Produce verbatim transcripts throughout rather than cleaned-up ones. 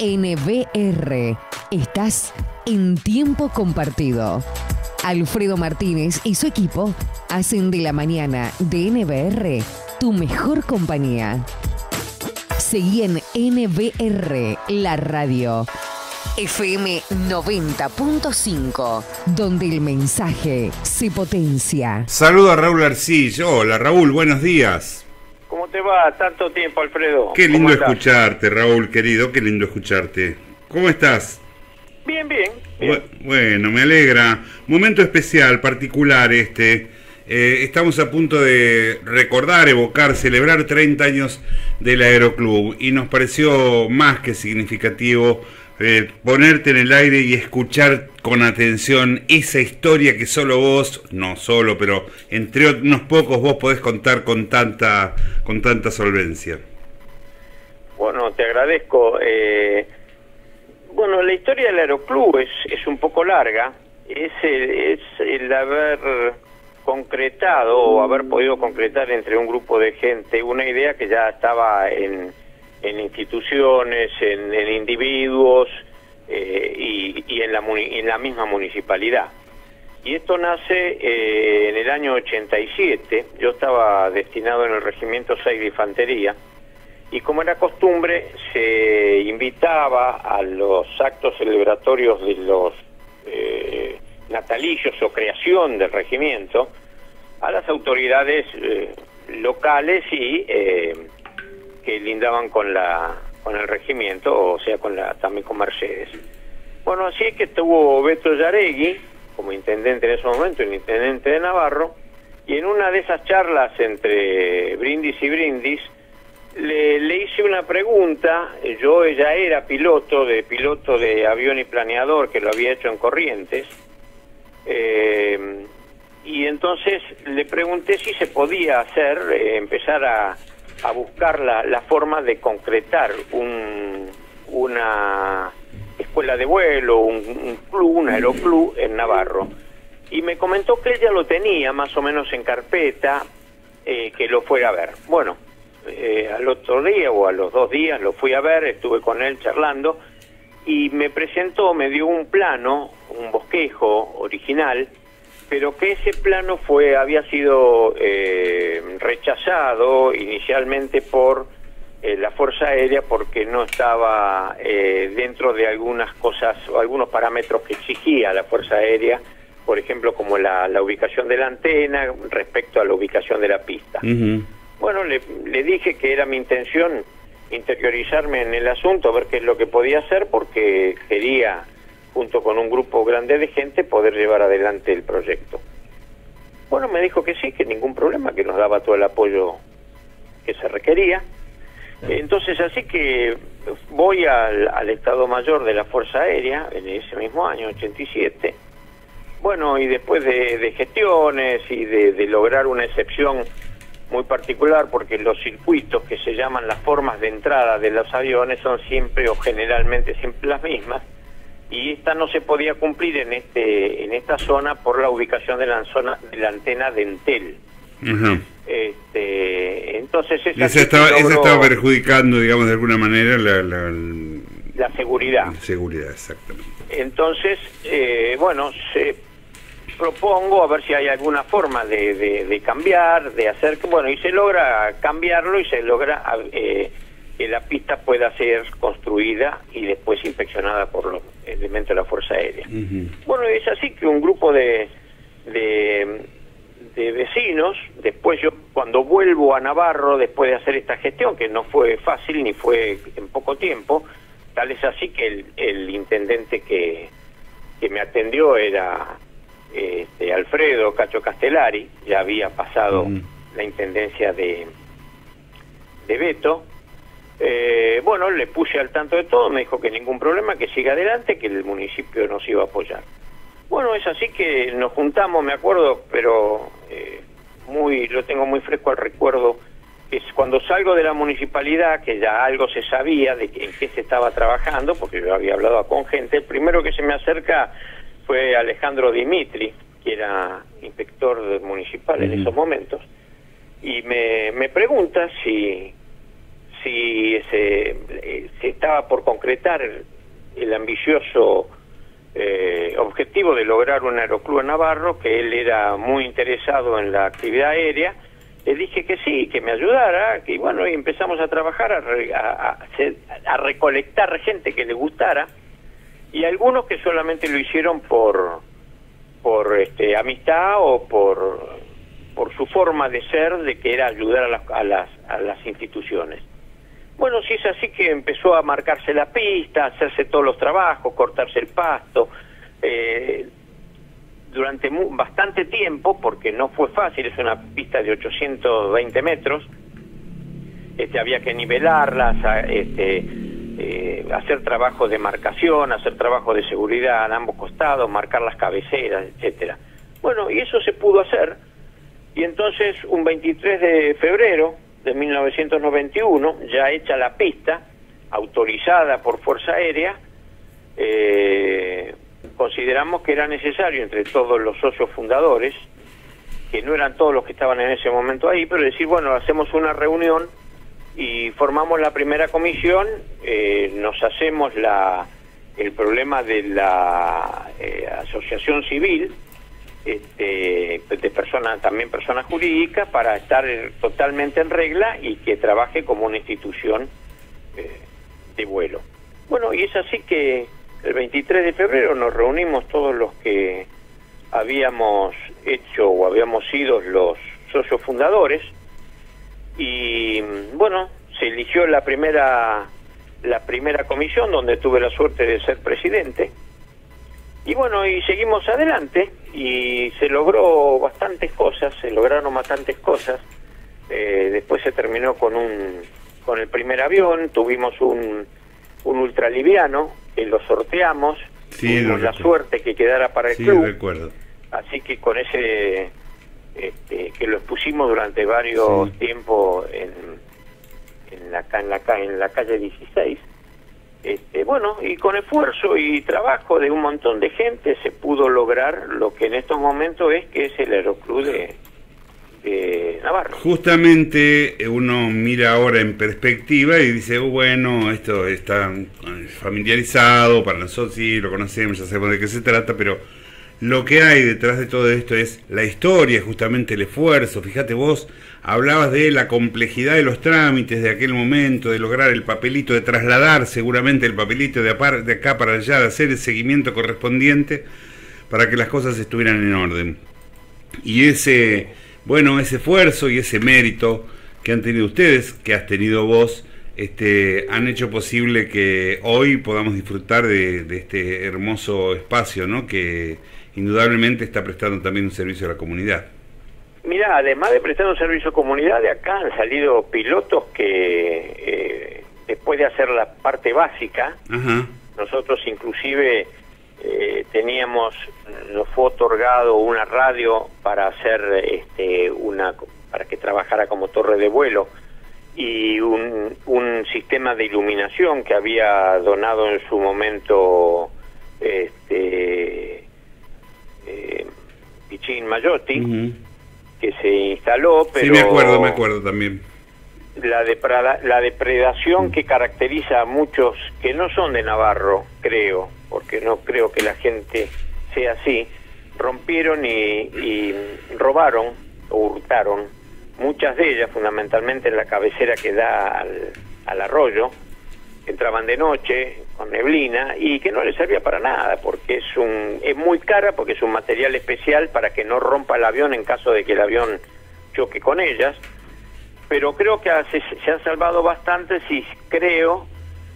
N B R. Estás en tiempo compartido. Alfredo Martínez y su equipo hacen de la mañana de N B R tu mejor compañía. Seguí en N B R, la radio. F M noventa punto cinco, donde el mensaje se potencia. Saludo a Raúl Arcillo. Hola Raúl, buenos días. ¿Cómo te va? Tanto tiempo, Alfredo. Qué lindo escucharte, Raúl, querido, qué lindo escucharte. ¿Cómo estás? Bien, bien. bien. Bueno, me alegra. Momento especial, particular este. Eh, estamos a punto de recordar, evocar, celebrar treinta años del Aeroclub y nos pareció más que significativo eh, ponerte en el aire y escuchar con atención esa historia que solo vos, no solo, pero entre unos pocos vos podés contar con tanta, con tanta solvencia. Bueno, te agradezco. Eh, bueno, la historia del Aeroclub es, es un poco larga. Es el, es el haber concretado o haber podido concretar entre un grupo de gente una idea que ya estaba en, en instituciones, en, en individuos eh, y, y en, la, en la misma municipalidad. Y esto nace eh, en el año ochenta y siete. Yo estaba destinado en el Regimiento seis de Infantería y, como era costumbre, se invitaba a los actos celebratorios de los eh, natalicios o creación del regimiento a las autoridades eh, locales y eh, que lindaban con la con el regimiento, o sea, con la también con Mercedes. Bueno, así es que estuvo Beto Yaregui como intendente en ese momento, el intendente de Navarro, y en una de esas charlas entre brindis y brindis le, le hice una pregunta. Yo ya era piloto de piloto de avión y planeador, que lo había hecho en Corrientes. Eh, y entonces le pregunté si se podía hacer, eh, empezar a, a buscar la, la forma de concretar un, una escuela de vuelo, un, un club, un aeroclub en Navarro. Y me comentó que ella lo tenía más o menos en carpeta, eh, que lo fuera a ver. Bueno, eh, al otro día o a los dos días lo fui a ver, estuve con él charlando y me presentó, me dio un plano, un bosquejo original, pero que ese plano fue había sido eh, rechazado inicialmente por eh, la Fuerza Aérea porque no estaba eh, dentro de algunas cosas o algunos parámetros que exigía la Fuerza Aérea, por ejemplo, como la, la ubicación de la antena respecto a la ubicación de la pista. Uh-huh. Bueno, le, le dije que era mi intención interiorizarme en el asunto, ver qué es lo que podía hacer, porque quería, junto con un grupo grande de gente, poder llevar adelante el proyecto. Bueno, me dijo que sí, que ningún problema, que nos daba todo el apoyo que se requería. Entonces, así que voy al, al Estado Mayor de la Fuerza Aérea, en ese mismo año, ochenta y siete. Bueno, y después de, de gestiones y de, de lograr una excepción muy particular, porque los circuitos que se llaman las formas de entrada de los aviones son siempre o generalmente siempre las mismas, y esta no se podía cumplir en este en esta zona por la ubicación de la zona de la antena de Entel. Uh-huh. Este, entonces esa esa estaba, logró, esa estaba perjudicando, digamos, de alguna manera la la, la seguridad. La seguridad, exactamente. Entonces, eh, bueno, se propongo a ver si hay alguna forma de, de, de cambiar, de hacer, bueno, y se logra cambiarlo y se logra eh, que la pista pueda ser construida y después inspeccionada por los elementos de la Fuerza Aérea. Uh-huh. Bueno, es así que un grupo de, de, de vecinos, después yo cuando vuelvo a Navarro, después de hacer esta gestión, que no fue fácil ni fue en poco tiempo, tal es así que el, el intendente que, que me atendió era este, Alfredo Cacho Castellari, ya había pasado uh-huh. la intendencia de, de Beto. Eh, bueno, le puse al tanto de todo, me dijo que ningún problema, que siga adelante, que el municipio nos iba a apoyar. Bueno, es así que nos juntamos, me acuerdo, pero eh, muy lo tengo muy fresco al recuerdo, que es cuando salgo de la municipalidad, que ya algo se sabía de que, en qué se estaba trabajando, porque yo había hablado con gente. El primero que se me acerca fue Alejandro Dimitri, que era inspector municipal uh-huh. en esos momentos, y me, me pregunta si... si se, eh, se estaba por concretar el, el ambicioso eh, objetivo de lograr un aeroclub en Navarro, que él era muy interesado en la actividad aérea. Le dije que sí, que me ayudara, que bueno, y empezamos a trabajar, a, re, a, a, a recolectar gente que le gustara, y algunos que solamente lo hicieron por por este, amistad o por por su forma de ser, de que era ayudar a las, a las, a las instituciones. Bueno, sí es así que empezó a marcarse la pista, a hacerse todos los trabajos, cortarse el pasto, eh, durante muy, bastante tiempo, porque no fue fácil, es una pista de ochocientos veinte metros, este, había que nivelarlas, este, eh, hacer trabajo de marcación, hacer trabajo de seguridad a ambos costados, marcar las cabeceras, etcétera. Bueno, y eso se pudo hacer, y entonces un veintitrés de febrero de mil novecientos noventa y uno, ya hecha la pista, autorizada por Fuerza Aérea, eh, consideramos que era necesario, entre todos los socios fundadores, que no eran todos los que estaban en ese momento ahí, pero decir, bueno, hacemos una reunión y formamos la primera comisión, eh, nos hacemos la el problema de la eh, asociación civil, este, de personas, también personas jurídicas, para estar totalmente en regla y que trabaje como una institución eh, de vuelo. Bueno, y es así que el veintitrés de febrero nos reunimos todos los que habíamos hecho o habíamos sido los socios fundadores, y bueno, se eligió la primera la primera comisión, donde tuve la suerte de ser presidente, y bueno, y seguimos adelante y se logró bastantes cosas, se lograron bastantes cosas. Eh, después se terminó con un con el primer avión, tuvimos un un ultraliviano que lo sorteamos, sí, tuvimos la suerte que quedara para el sí, club, recuerdo. Así que con ese este, que lo expusimos durante varios sí. tiempos en en la en la en la calle dieciséis. Este, bueno, y con esfuerzo y trabajo de un montón de gente se pudo lograr lo que en estos momentos es que es el Aeroclub de, de Navarro. Justamente uno mira ahora en perspectiva y dice, oh, bueno, esto está familiarizado, para nosotros sí, lo conocemos, ya sabemos de qué se trata, pero lo que hay detrás de todo esto es la historia, justamente el esfuerzo. Fíjate, vos hablabas de la complejidad de los trámites de aquel momento, de lograr el papelito, de trasladar seguramente el papelito de, apar, de acá para allá, de hacer el seguimiento correspondiente para que las cosas estuvieran en orden. Y ese, bueno, ese esfuerzo y ese mérito que han tenido ustedes, que has tenido vos, este, han hecho posible que hoy podamos disfrutar de, de este hermoso espacio, ¿no?, que indudablemente está prestando también un servicio a la comunidad. Mira, además de prestar un servicio a comunidad, de acá han salido pilotos que eh, después de hacer la parte básica, ajá, nosotros inclusive eh, teníamos, nos fue otorgado una radio para hacer este una para que trabajara como torre de vuelo, y un, un sistema de iluminación que había donado en su momento este eh, Pichín Mayotti, uh-huh, que se instaló, pero sí, me acuerdo, me acuerdo también. La, deprada, la depredación uh-huh. que caracteriza a muchos que no son de Navarro, creo, porque no creo que la gente sea así, rompieron y, y robaron o hurtaron muchas de ellas, fundamentalmente en la cabecera que da al, al arroyo. Entraban de noche con neblina y que no les servía para nada, porque es un es muy cara, porque es un material especial para que no rompa el avión en caso de que el avión choque con ellas. Pero creo que se, se han salvado bastantes y creo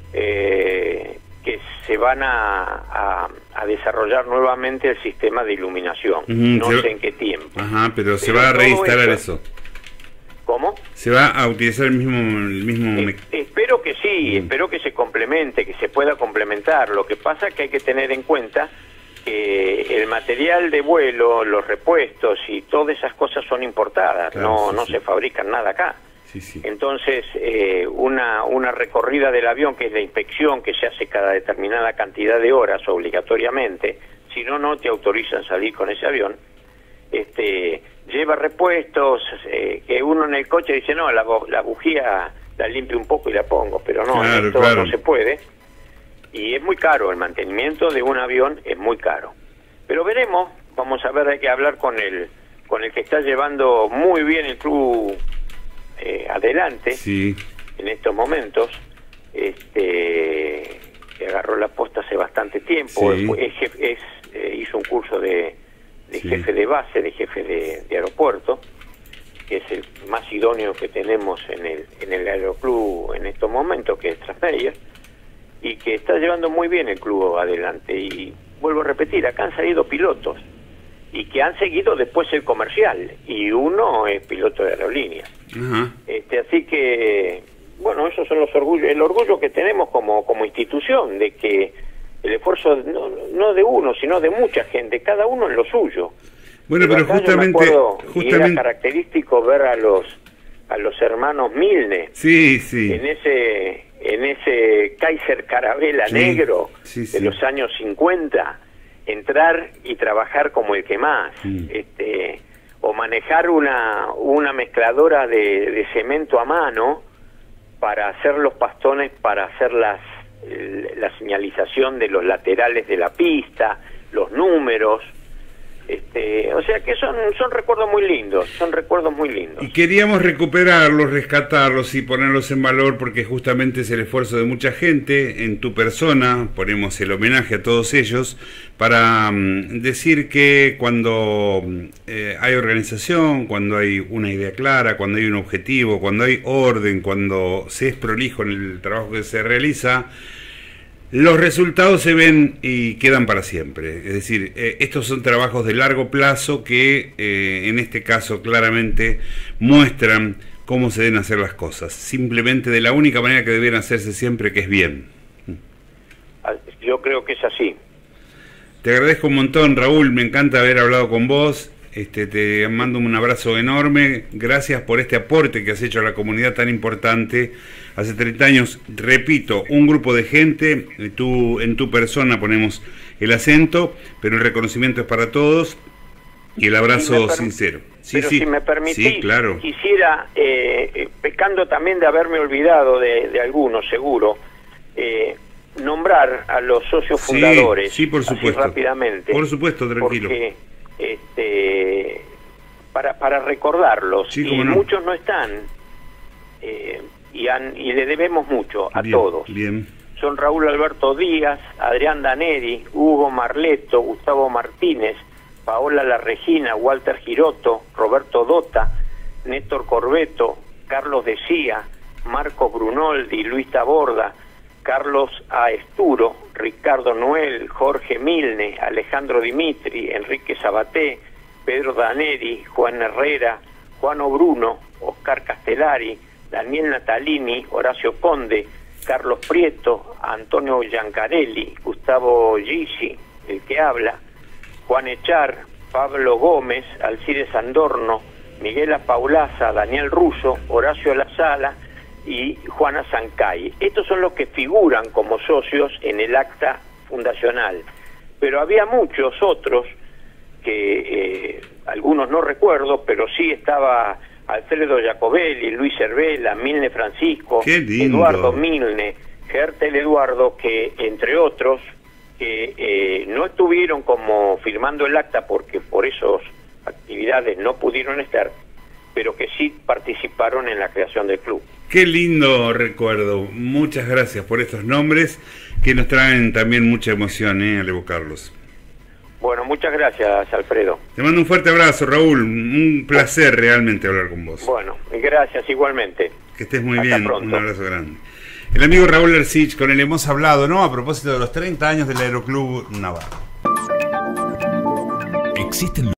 eh, que se van a, a, a desarrollar nuevamente el sistema de iluminación. Uh-huh, no sé en qué tiempo. Ajá, pero, pero se va a reinstalar eso. eso. ¿Cómo? ¿Se va a utilizar el mismo...? El mismo... Eh, espero que sí, mm. espero que se complemente, que se pueda complementar. Lo que pasa es que hay que tener en cuenta que el material de vuelo, los repuestos y todas esas cosas son importadas, claro, no, sí, no sí. se fabrican nada acá. Sí, sí. Entonces, eh, una, una recorrida del avión, que es la inspección que se hace cada determinada cantidad de horas obligatoriamente, si no, no te autorizan salir con ese avión, este... lleva repuestos, eh, que uno en el coche dice, no, la, la bujía la limpio un poco y la pongo, pero no, claro, esto claro. no se puede. Y es muy caro, el mantenimiento de un avión es muy caro. Pero veremos, vamos a ver, hay que hablar con el, con el que está llevando muy bien el club eh, adelante, sí, en estos momentos, este que agarró la posta hace bastante tiempo, sí. es, es, es, eh, hizo un curso de, de sí. jefe de base, de jefe de, de aeropuerto, que es el más idóneo que tenemos en el, en el aeroclub en estos momentos, que es Trasmeyer, y que está llevando muy bien el club adelante. Y vuelvo a repetir, acá han salido pilotos, y que han seguido después el comercial, y uno es piloto de aerolínea. Ajá. Este, así que, bueno, esos son los orgullos, el orgullo que tenemos como, como institución, de que el esfuerzo no, no de uno, sino de mucha gente, cada uno en lo suyo. Bueno, pero, pero justamente, acuerdo, justamente... y era característico ver a los a los hermanos Milne, sí, sí, en ese en ese Kaiser Carabela, sí, negro, sí, de sí. los años cincuenta, entrar y trabajar como el que más, sí. este o manejar una una mezcladora de, de cemento a mano para hacer los pastones, para hacer las la señalización de los laterales de la pista, los números. Este, o sea que son son recuerdos muy lindos, son recuerdos muy lindos. Y queríamos recuperarlos, rescatarlos y ponerlos en valor porque justamente es el esfuerzo de mucha gente. En tu persona ponemos el homenaje a todos ellos para um, decir que cuando eh, hay organización, cuando hay una idea clara, cuando hay un objetivo, cuando hay orden, cuando se es prolijo en el trabajo que se realiza, los resultados se ven y quedan para siempre. Es decir, eh, estos son trabajos de largo plazo que eh, en este caso claramente muestran cómo se deben hacer las cosas. Simplemente de la única manera que deben hacerse siempre, que es bien. Yo creo que es así. Te agradezco un montón, Raúl. Me encanta haber hablado con vos. Este, te mando un abrazo enorme. Gracias por este aporte que has hecho a la comunidad tan importante. Hace treinta años, repito, un grupo de gente, tú, en tu persona ponemos el acento, pero el reconocimiento es para todos y el abrazo si sincero. Sí, pero sí, si me permitís, sí, claro. quisiera, eh, pecando también de haberme olvidado de, de algunos, seguro, eh, nombrar a los socios sí, fundadores, sí, por supuesto, así rápidamente. Por supuesto, tranquilo. Porque, este, para, para recordarlos, sí, y no. muchos no están, eh, y, han, y le debemos mucho a bien, todos. Bien. Son Raúl Alberto Díaz, Adrián Daneri, Hugo Marleto, Gustavo Martínez, Paola La Regina, Walter Giroto, Roberto Dota, Néstor Corbeto, Carlos Decía, Marcos Brunoldi, Luis Taborda, Carlos A. Esturo, Ricardo Noel, Jorge Milne, Alejandro Dimitri, Enrique Sabaté, Pedro Daneri, Juan Herrera, Juano Bruno, Oscar Castellari, Daniel Natalini, Horacio Conde, Carlos Prieto, Antonio Giancarelli, Gustavo Gisi, el que habla, Juan Echar, Pablo Gómez, Alcides Andorno, Miguel Paulaza, Daniel Russo, Horacio La Sala y Juana Zancay. Estos son los que figuran como socios en el acta fundacional. Pero había muchos otros que eh, algunos no recuerdo, pero sí estaba Alfredo Jacobelli, Luis Cervela, Milne Francisco, Eduardo Milne, Gertel Eduardo, que entre otros que eh, no estuvieron como firmando el acta porque por esas actividades no pudieron estar, pero que sí participaron en la creación del club. Qué lindo recuerdo. Muchas gracias por estos nombres que nos traen también mucha emoción eh, al evocarlos. Bueno, muchas gracias, Alfredo. Te mando un fuerte abrazo, Raúl. Un placer realmente hablar con vos. Bueno, gracias igualmente. Que estés muy Hasta bien. pronto. Un abrazo grande. El amigo Raúl Ercich, con el hemos hablado, ¿no? A propósito de los treinta años del Aeroclub Navarro. Existen